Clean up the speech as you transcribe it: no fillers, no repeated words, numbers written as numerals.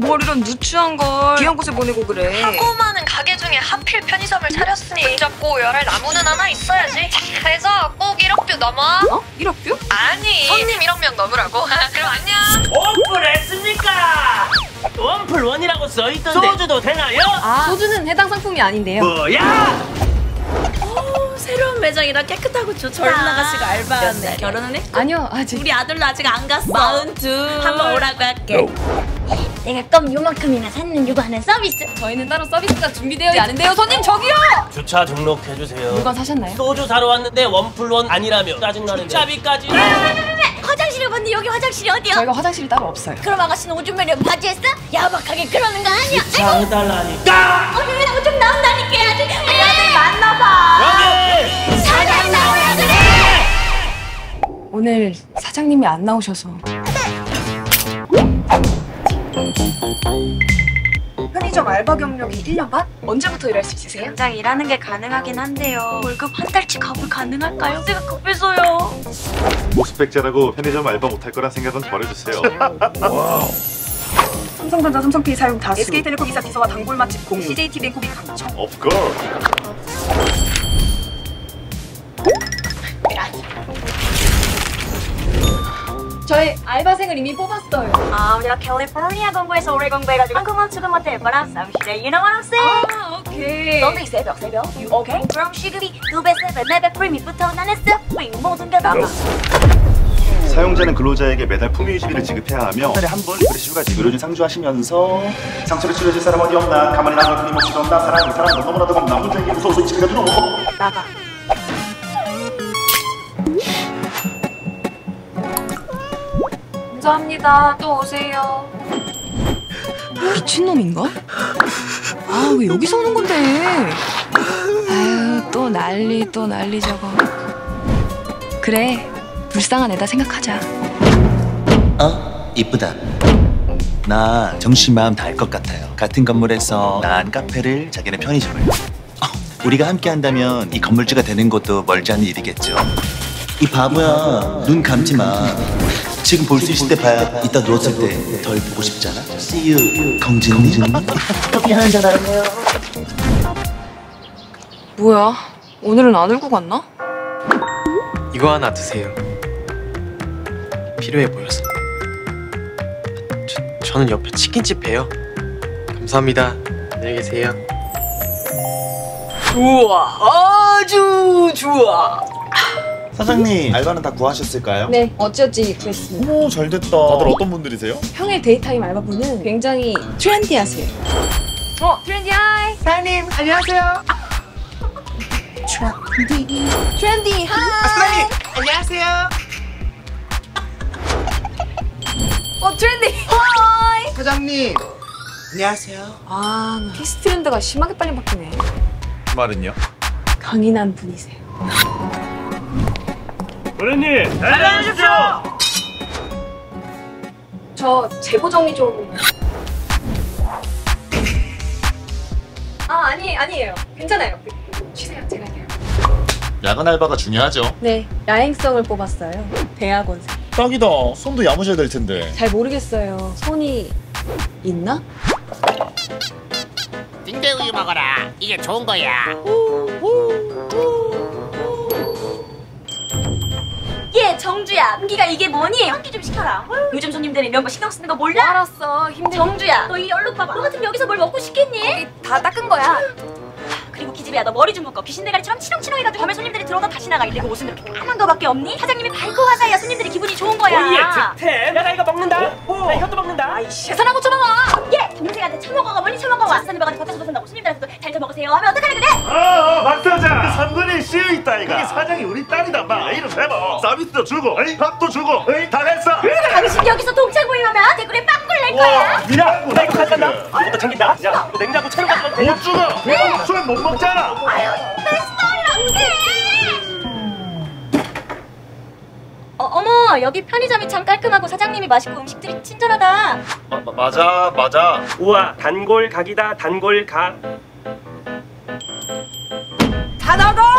뭘 이런 누추한 걸 귀한 곳에 보내고 그래. 하고 많은 가게 중에 하필 편의점을 차렸으니 잡고 열할 나무는 하나 있어야지. 그래서 꼭 1억뷰 넘어. 어? 1억뷰? 아니, 손님 1억 명 넘으라고. 그럼 안녕. 오픈했습니까? 원플원이라고 써있던데 소주도 되나요? 아, 소주는 해당 상품이 아닌데요. 뭐야? 새로운 매장이라 깨끗하고 좋다. 젊은 아가씨가 알바하네. 결혼은 해? 아니요, 아직. 우리 아들도 아직 안 갔어. 42. 한번 오라고 할게. 내가 껌 요만큼이나 샀는 요거 하는 서비스. 저희는 따로 서비스가 준비되어 있지 않은데요. 손님 저기요! 주차 등록해주세요. 물건 사셨나요? 소주 사러 왔는데 원플원 아니라며 짜증나는데 주차비까지. 화장실을 봤는데 여기 화장실이 어디야? 저희가 화장실이 따로 없어요. 그럼 아가씨는 오줌 매려 바지했어? 야박하게 그러는 거 아니야? 주차해달라니까. 오줌이나 오줌 나온다니까 아주. 우리 아들 만나봐. 사장 나오라 그래. 오늘 사장님이 안 나오셔서. 편의점 알바 경력이 1년 반? 언제부터 일할 수 있으세요? 당장 일하는 게 가능하긴 한데요. 월급 한 달치 가불 가능할까요? 제가 급해서요. 모스백자라고 편의점 알바 못할 거란 생각은 버려주세요. 삼성전자, 삼성페이 사용 다수, SK텔레콤 이사 비서와 단골 맛집 공유, CJT뱅코비 강청. Of course. 저희 알바생을 이미 뽑았어요. 우리가 캘리포니아 공부해서 오래 공부해가지고 한국만 지금 못해. But I'm so sure you know what I'm saying. 아, 오케이. 너네 새벽 You okay? 그럼 시급이 2배, 3배, 4배 프리미부터 나는 스프링 모든 게 다. 사용자는 근로자에게 매달 품위 유지비를 지급해야 하며 한 달에 한 번 리프레시 휴가지 의료진 상주하시면서 상처를 치료해줄 사람 어디 없나? 가만히 나가 끊임없이 없나? 사람 너무나도 겁나. 혼자 이게 무서워서 이 집에 가도 나가. 감사합니다. 또 오세요. 미친놈인가? 아, 왜 여기서 오는 건데? 아유, 또 난리 저거. 그래, 불쌍한 애다 생각하자. 이쁘다. 나 정신 마음 다 알 것 같아요. 같은 건물에서 난 카페를, 자기는 편의점을. 우리가 함께 한다면 이 건물주가 되는 것도 멀지 않은 일이겠죠. 이 바보야, 눈 감지 마. 지금 볼 수 있을 때 봐야 이따 누웠을 때 덜 보고 싶잖아. See you, 공주님. 커피 한잔 할래요? 뭐야, 오늘은 안 울고 갔나? 이거 하나 드세요. 필요해 보여서. 저는 옆에 치킨집 봬요. 감사합니다. 안녕히 계세요. 좋아, 아주 좋아. 사장님, 알바는 다 구하셨을까요? 네, 어찌어찌 구했습니다. 오, 잘됐다. 다들 어떤 분들이세요? 평일 데이타임 알바분은 굉장히 트렌디하세요. 트렌디 하이! 사장님, 안녕하세요. 트렌디 하이! 사장님, 안녕하세요. 트렌디 하이! 사장님, 안녕하세요. 아, 피스 트렌드가 심하게 빨리 바뀌네. 말은요? 강인한 분이세요. 고객님, 안녕하십시오. 저 재고 정리 좀. 아니에요. 괜찮아요. 쉬세요, 제가 해요. 야간 알바가 중요하죠. 네, 야행성을 뽑았어요. 대학원생. 딱이다. 손도 야무져야 될 텐데. 잘 모르겠어요. 손이 있나? 등대우유 먹어라. 이게 좋은 거야. 얘 정주야, 은기가 이게 뭐니? 환기 좀 시켜라. 요즘 손님들이 이런 거 신경 쓰는 거 몰라? 알았어, 힘들어. 정주야, 너 이 얼룩 봐봐. 너 같으면 여기서 뭘 먹고 싶겠니? 다 닦은 거야. 그리고 기집애야, 너 머리 좀 묶어. 귀신대가리처럼 치렁치렁해가지고 밤에 손님들이 들어오다 다시 나가. 이래고 옷은 이렇게 까만 거밖에 없니? 사장님이 밝고 화사해야 손님들이 기분이 좋은 거야. 오예, 득템. 나 이거 먹는다. 나 이것도 먹는다. 아이씨, 계산하고 쳐먹어. 얘, 동생한테 처먹어가 멀리 처먹어와. 비싼 입어가지고 겉에서 벗은다고 손님들한테도 잘 처먹으세요 하면 어떡하려 그래? 박 사장! 상근이 씌어 있다, 이가. 그게 사장이 우리 딸이다, 마. 이름 해봐. 서비스도 주고, 밥도 주고, 다 했어. 당신 여기서 동창 모임하면 대구리 빵꿀 낼 거야. 미라, 나 이거 가져간다. 이것도 챙긴다. 야, 이거 냉장고 채로 가져가도 되냐? 못 주고! 네. 술 못 먹잖아. 아유, 내 스타일이란 게. 어머, 여기 편의점이 참 깔끔하고 사장님이 맛있고 음식들이 친절하다. 맞아. 우와, 단골 각이다. 단골 각. 다 나가!